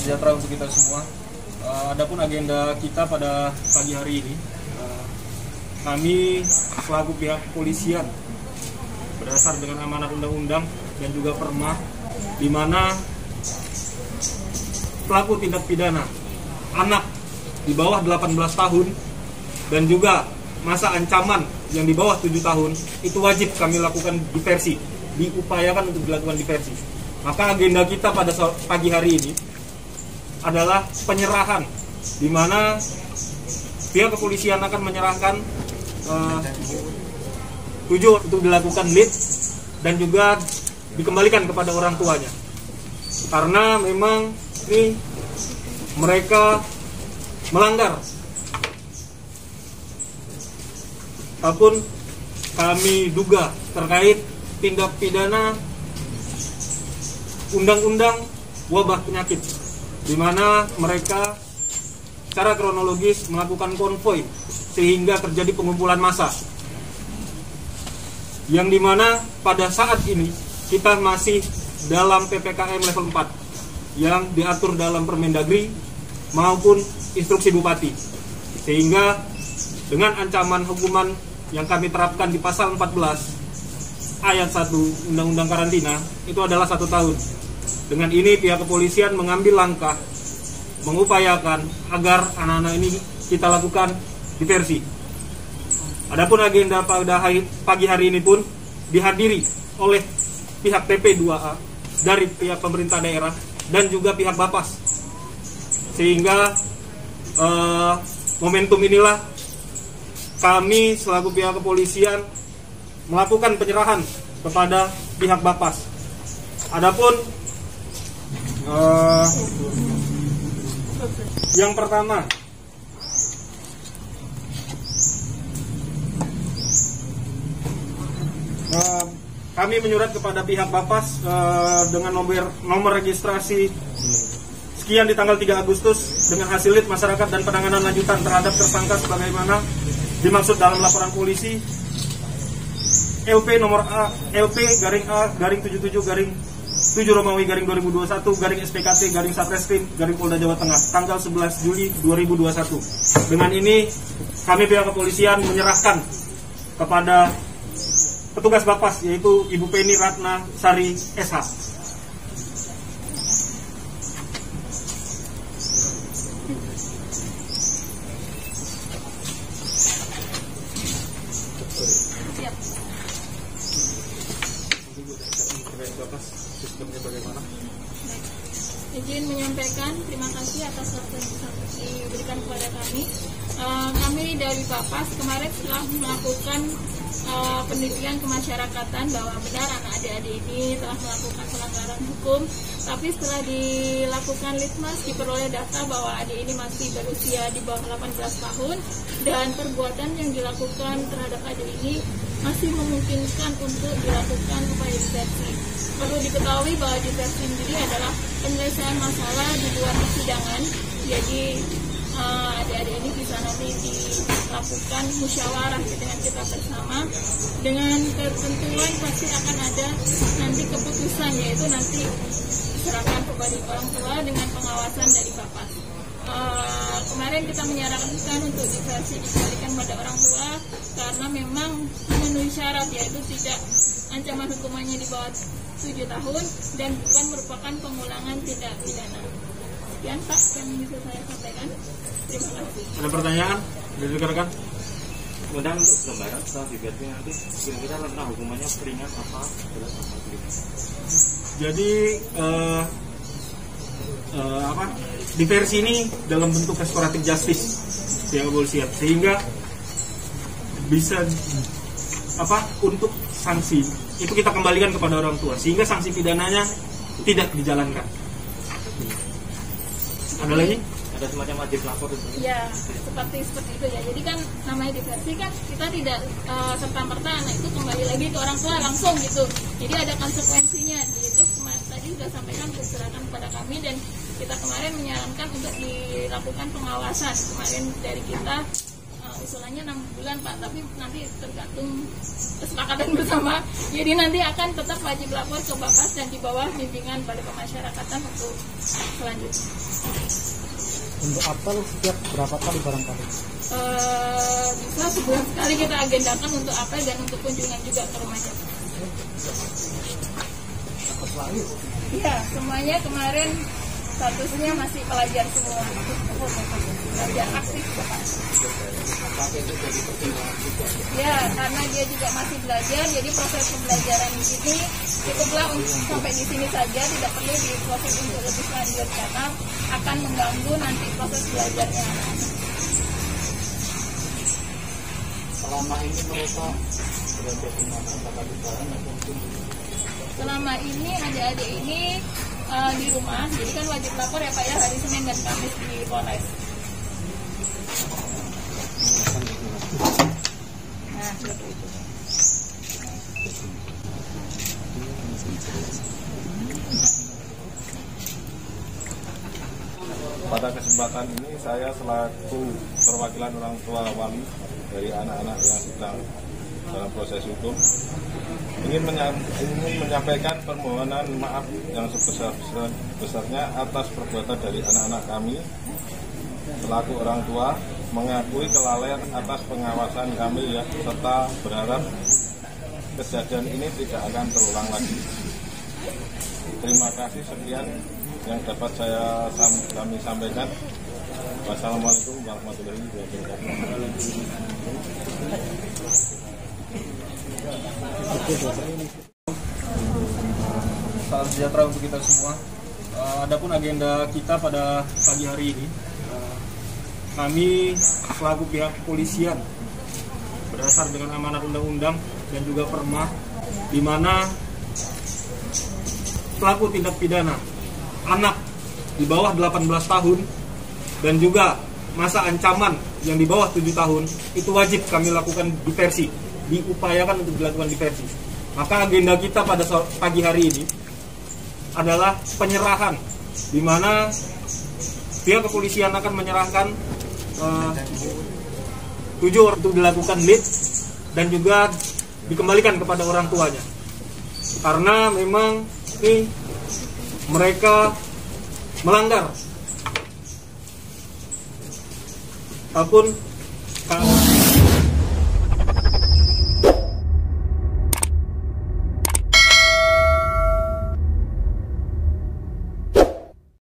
sejahtera untuk kita semua. Adapun agenda kita pada pagi hari ini, kami selaku pihak kepolisian berdasar dengan amanat undang-undang dan juga perma, di mana pelaku tindak pidana anak di bawah 18 tahun dan juga masa ancaman yang di bawah 7 tahun itu wajib kami lakukan diversi, diupayakan untuk dilakukan diversi. Maka agenda kita pada pagi hari ini adalah penyerahan, di mana pihak kepolisian akan menyerahkan 7 untuk dilakukan lead dan juga dikembalikan kepada orang tuanya. Karena memang ini mereka melanggar, ataupun kami duga terkait tindak pidana undang-undang wabah penyakit, di mana mereka secara kronologis melakukan konvoi sehingga terjadi pengumpulan massa, yang dimana pada saat ini kita masih dalam PPKM level 4 yang diatur dalam Permendagri maupun instruksi Bupati, sehingga dengan ancaman hukuman yang kami terapkan di pasal 14 ayat 1 Undang-Undang Karantina itu adalah 1 tahun. Dengan ini pihak kepolisian mengambil langkah mengupayakan agar anak-anak ini kita lakukan diversi. Adapun agenda pada pagi hari ini pun dihadiri oleh pihak TP2A dari pihak pemerintah daerah dan juga pihak Bapas, sehingga momentum inilah kami selaku pihak kepolisian melakukan penyerahan kepada pihak Bapas. Adapun yang pertama, kami menyurat kepada pihak Bapas dengan nomor registrasi sekian di tanggal 3 Agustus dengan hasil lead masyarakat dan penanganan lanjutan terhadap tersangka sebagaimana dimaksud dalam laporan polisi LP nomor A, LP garing A garing 77 garing 7 Romawi garing 2021 garing SPKT garing Satreskrim garing Polda Jawa Tengah tanggal 11 Juli 2021. Dengan ini kami pihak kepolisian menyerahkan kepada petugas Bapas yaitu Ibu Penny Ratna Sari SH. Izin menyampaikan terima kasih atas waktu yang diberikan kepada kami. Kami dari Bapas kemarin telah melakukan penelitian kemasyarakatan bahwa benar anak adik-adik ini telah melakukan pelanggaran hukum. Tapi setelah dilakukan litmas diperoleh data bahwa adik ini masih berusia di bawah 18 tahun dan perbuatan yang dilakukan terhadap adik ini masih memungkinkan untuk dilakukan upaya diversi. Perlu diketahui bahwa diversi sendiri adalah penyelesaian masalah di luar persidangan. Jadi adik-adik ini bisa nanti dilakukan musyawarah dengan kita bersama. Dengan ketentuan pasti akan ada nanti keputusan, yaitu nanti diserahkan kepada orang tua dengan pengawasan dari Bapas. Kemarin kita menyarankan untuk diversi dikembalikan pada orang tua karena memang memenuhi syarat, yaitu tidak ancaman hukumannya di bawah 7 tahun dan bukan merupakan pengulangan tindak pidana. Sekian Pak yang bisa saya sampaikan. Terima kasih. Ada pertanyaan dari rekan-rekan? Kemudian untuk gambaran setelah diversi nanti kira-kira rentang hukumannya ringan apa berat apa gitu. Jadi diversi ini dalam bentuk restoratif justice pihak kepolisian, sehingga bisa untuk sanksi itu kita kembalikan kepada orang tua sehingga sanksi pidananya tidak dijalankan. Ada lagi? Ada semacam wajib lapor itu? Ya, seperti itu ya. Jadi kan namanya diversi kan kita tidak serta-merta anak itu kembali lagi ke orang tua langsung gitu. Jadi ada konsekuensinya. Itu tadi sudah sampaikan diserahkan kepada kami dan kita kemarin menyarankan untuk dilakukan pengawasan. Kemarin dari kita usulannya 6 bulan Pak, tapi nanti tergantung kesepakatan bersama. Jadi nanti akan tetap wajib lapor ke Bapas dan di bawah bimbingan Balai Pemasyarakatan untuk selanjutnya. Untuk apel setiap berapa kali barangkali? Bisa sebulan sekali kita agendakan untuk apel dan untuk kunjungan juga ke remaja. Iya, semuanya kemarin statusnya masih pelajar semua, pelajar aktif. Ya, karena dia juga masih belajar, jadi proses pembelajaran di sini cukuplah sampai di sini saja, tidak perlu diproses untuk lebih lanjut karena akan mengganggu nanti proses belajarnya. Selama ini mereka berada di mana? Apakah di barang atau mungkin? Selama ini adik-adik ini di rumah, jadi kan wajib lapor ya Pak ya, hari Senin dan Kamis di Polres. Nah, seperti itu. Pada kesempatan ini saya selaku perwakilan orang tua wali dari anak-anak yang sedang dalam proses hukum ingin menyampaikan permohonan maaf yang sebesar-besarnya atas perbuatan dari anak-anak kami selaku orang tua, mengakui kelalaian atas pengawasan kami ya, serta berharap kejadian ini tidak akan terulang lagi. Terima kasih, sekian yang dapat kami sampaikan. Wassalamualaikum warahmatullahi wabarakatuh. Salam sejahtera untuk kita semua. Adapun agenda kita pada pagi hari ini, kami selaku pihak kepolisian berdasar dengan amanat undang-undang dan juga perma, di mana pelaku tindak pidana anak di bawah 18 tahun dan juga masa ancaman yang di bawah 7 tahun itu wajib kami lakukan diversi, diupayakan untuk dilakukan diversi. Maka agenda kita pada pagi hari ini adalah penyerahan, di mana pihak kepolisian akan menyerahkan 7 orang untuk dilakukan lead dan juga dikembalikan kepada orang tuanya. Karena memang ini mereka melanggar ataupun